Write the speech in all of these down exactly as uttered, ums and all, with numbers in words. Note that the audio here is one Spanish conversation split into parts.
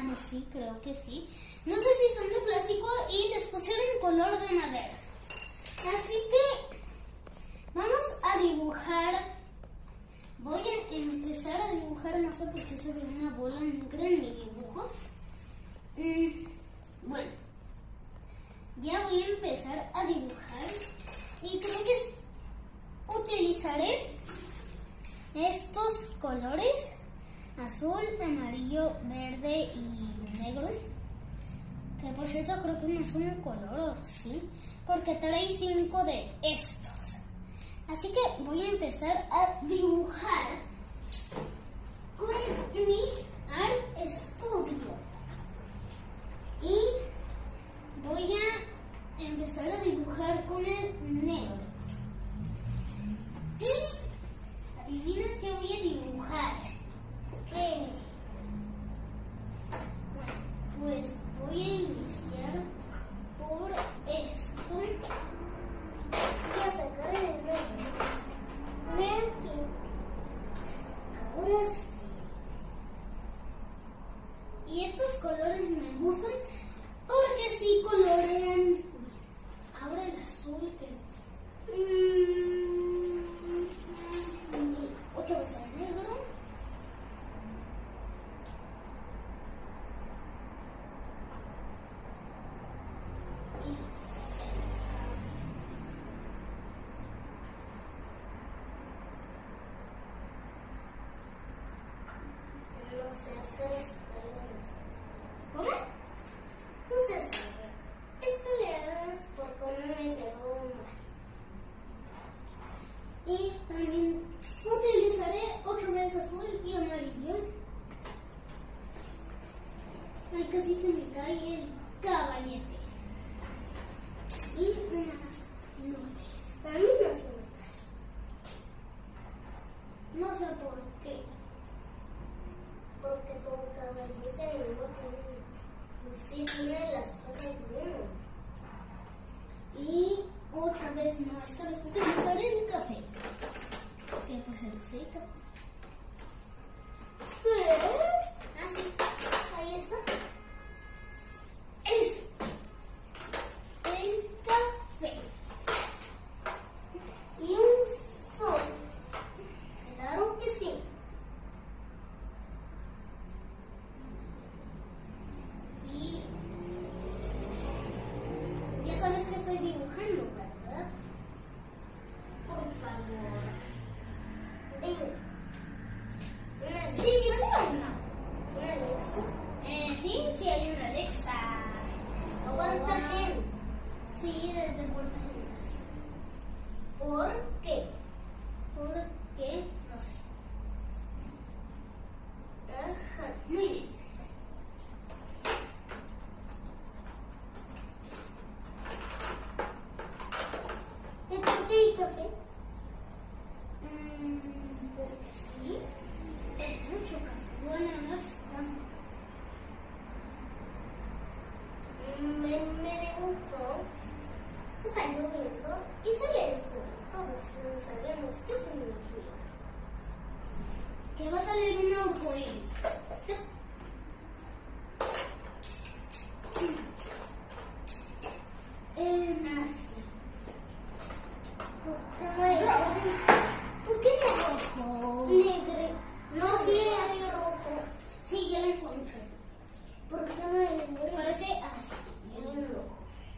Ah, no, sí, creo que sí. No sé si son de plástico y les pusieron color de madera. Así que vamos a dibujar. Voy a empezar a dibujar, no sé por qué se ve una bola negra en mi dibujo. Mm, bueno, ya voy a empezar a dibujar y creo que utilizaré estos colores: azul, amarillo, verde y negro. Que por cierto creo que no es un color, ¿sí? Porque trae cinco de estos. Así que voy a empezar a dibujar con mi Art Studio. Y voy a empezar a dibujar con el negro. Y adivina qué voy a dibujar. ¿Qué? Bueno, pues voy a iniciar por esto. Voy a sacar el negro. Vean aquí. Ahora sí. Y estos colores me gustan porque sí colorean. Ahora el azul que... Mmm, otra vez el negro. No sé hacer escaleras. ¿Cómo? No sé hacer escaleras porque no me quedó mal. Y también utilizaré otra vez azul y amarillo. Ay, casi se me cae el caballete. Y unas nubes. A mí no se me cae. No sé por qué. Porque como caballete no tiene, pues sí tiene las patas bien. Y otra vez no, esta vez utilizaré el café. Que por cierto sí, café. Sí. Así. Ahí está. Es el café. Y un sol. Claro que sí. Y ya sabes que estoy dibujando, ¿verdad? Por favor. Dime. Sí, yo tengo una. ¿Una Alexa? Eh, sí, sí hay una Alexa. ¿Cuánta gente? Sí, desde cuarta generación. ¿Por qué? ¿Por qué? No sé. Ajá, muy bien. ¿Y por qué hay café? Mm, porque sí. Es mucho café. Bueno, no es tanto. Me, me dibujó. Está lloviendo y sale el sol. Todos sabemos qué significa. Que va a salir un arcoíris. ¿Sí? Eh, ah, sí. ¿Por qué no rojo? Negro. No, sí es rojo. Sí, ya lo encontré. ¿Por qué no es negro? Parece así, bien rojo.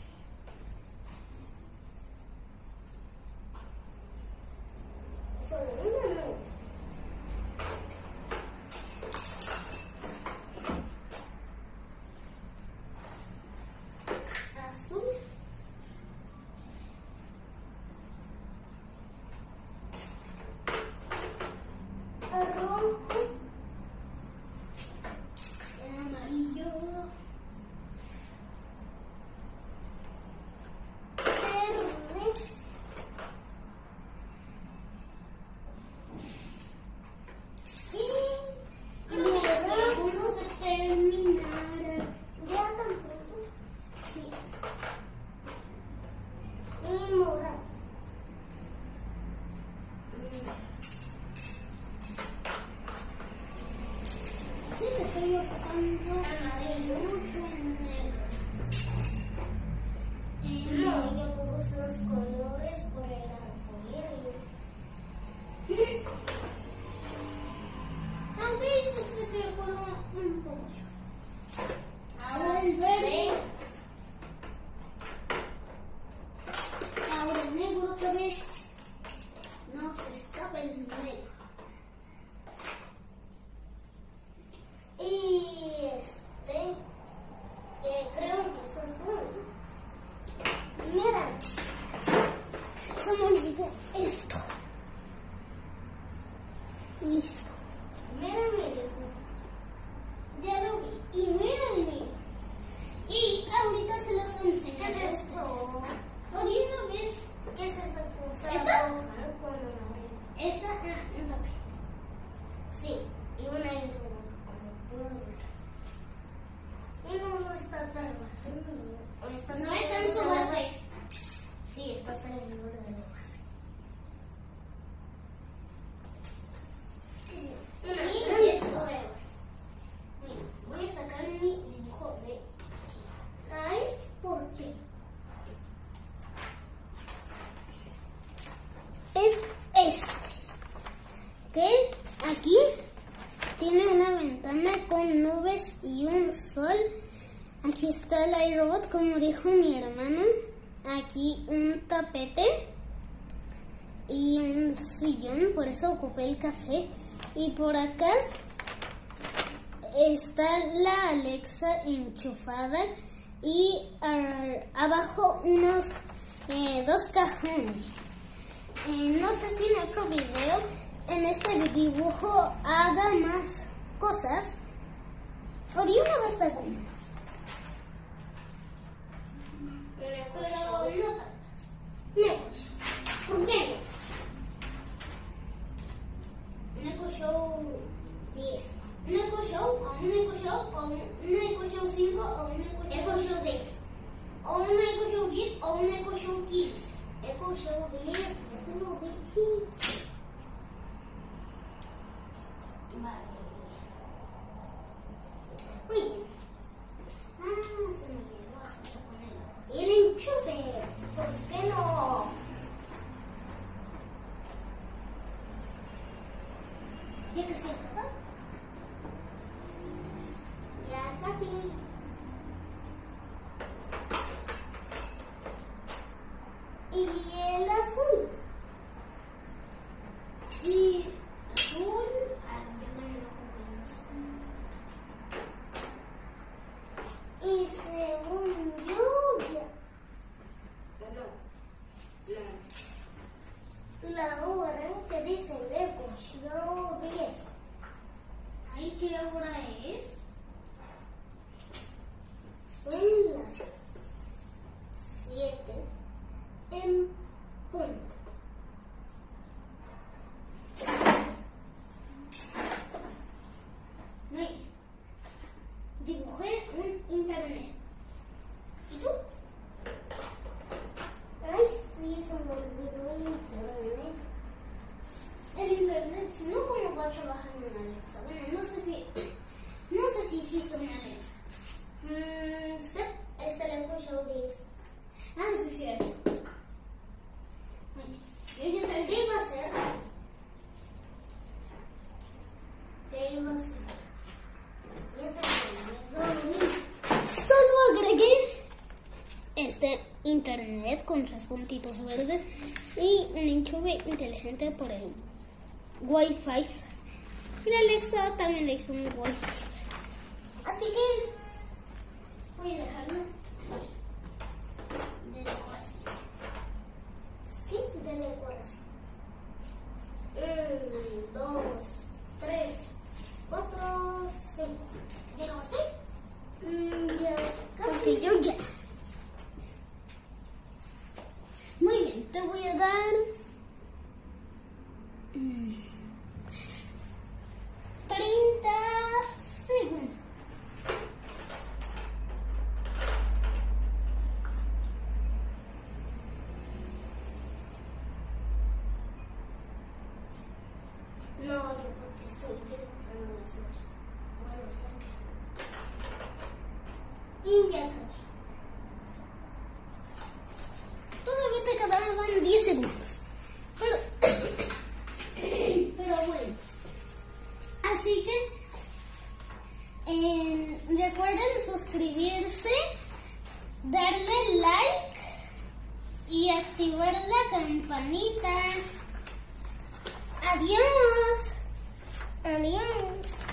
Solo una no. Azul. Rojo. El amarillo. dibujando amarillo, mucho negro. Eh, no, yo puse los colores por el arcoíris. Aunque este círculo un poco chulo. Ahora el verde. Ahora el negro que ves. No se escapa el negro. Y este, eh, creo que es azul. Mira, se me olvidó esto. Listo. Mira, mira. Ya lo vi. Y mira el mío. Y ahorita se los enseño. ¿Qué es esto? ¿O de una vez? ¿Qué es esa cosa? ¿Esta? Esta, ah, un papel. Sí, y una hilo, como puedo ver. Y no, no está trabajando. No está en su base. Sí, está saliendo de la base. Y esto de ahora. Mira, voy a sacar mi dibujo de ay, ¿por qué? Es este. Que aquí tiene una ventana con nubes y un sol. Aquí está el iRobot, como dijo mi hermano. Aquí un tapete y un sillón, por eso ocupé el café. Y por acá está la Alexa enchufada y uh, abajo unos eh, dos cajones. Eh, no sé si en otro video, en este dibujo, haga más cosas o de una vez algunas. Pero no tantas. Negocio. ¿Por qué no? Neko Show diez. Neko Show, o un Neko Show, o un Neko Show cinco, o un Neko Show diez. O un Neko Show diez, o un Neko Show quince. Neko Show diez, ya te lo dije. Vale. Muy bien. Ah, se me olvidó así se pone la... Y el enchufe, ¿por qué no? ¿Ya casi acaba? Ya casi. Y el azul. Y azul. Ah, yo también lo compré en azul. Y según yo, ya. No, no. La hora que dice Neko Show diez. ¿Ahí qué hora es? Son las siete en punto. Mira, dibujé un internet. ¿Y tú? Ay, sí, se me olvidó el internet. El internet, si no, ¿cómo va a trabajar en Alexa? Bueno, no sé si, no sé si existe una Alexa. Mmm, sí, es el Neko Show diez. Ah, sí, es cierto. Bueno, yo ya traje. ¿Qué iba a hacer? ¿Qué iba a hacer? Ya se me olvidó. Solo agregué este internet con tres puntitos verdes y un enchufe inteligente por el Wi-Fi. Y la Alexa también le hizo un Wi-Fi. Así que voy a dejarlo de decoración. Sí, de decoración. Un, dos, tres, cuatro, cinco. ¿Llegaste? Mm, ya casi. Porque yo ya. Muy bien, te voy a dar mm, treinta segundos. No, yo porque estoy dibujando las horas. Bueno, Y ya acabé. Todavía te quedaban diez segundos. Pero, pero bueno. Así que eh, recuerden suscribirse, darle like y activar la campanita. Adiós. Adiós.